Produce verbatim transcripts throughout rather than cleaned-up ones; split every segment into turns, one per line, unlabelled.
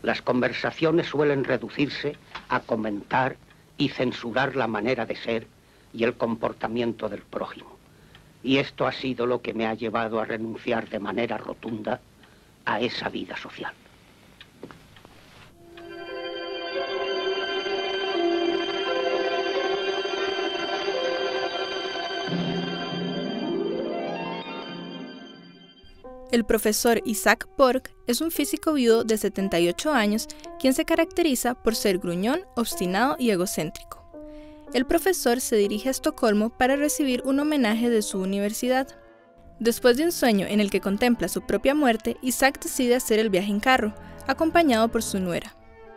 Las conversaciones suelen reducirse a comentar y censurar la manera de ser y el comportamiento del prójimo. Y esto ha sido lo que me ha llevado a renunciar de manera rotunda a esa vida social.
El profesor Isaac Borg es un físico viudo de setenta y ocho años, quien se caracteriza por ser gruñón, obstinado y egocéntrico. El profesor se dirige a Estocolmo para recibir un homenaje de su universidad. Después de un sueño en el que contempla su propia muerte, Isaac decide hacer el viaje en carro, acompañado por su nuera.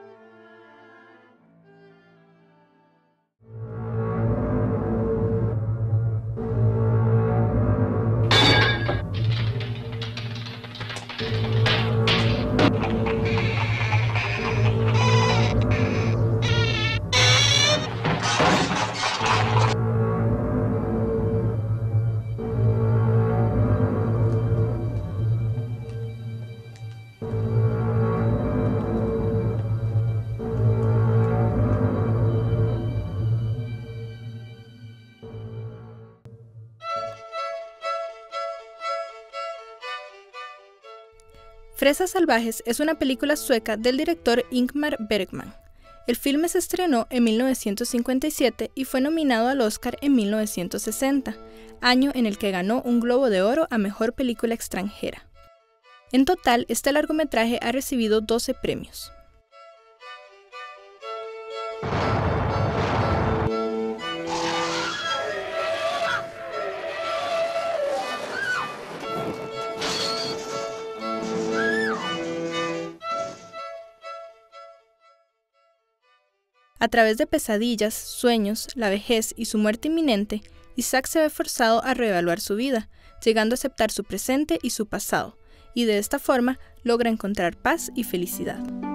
Fresas Salvajes es una película sueca del director Ingmar Bergman. El filme se estrenó en mil novecientos cincuenta y siete y fue nominado al Oscar en mil novecientos sesenta, año en el que ganó un Globo de Oro a Mejor Película Extranjera. En total, este largometraje ha recibido doce premios. A través de pesadillas, sueños, la vejez y su muerte inminente, Isaac se ve forzado a reevaluar su vida, llegando a aceptar su presente y su pasado, y de esta forma logra encontrar paz y felicidad.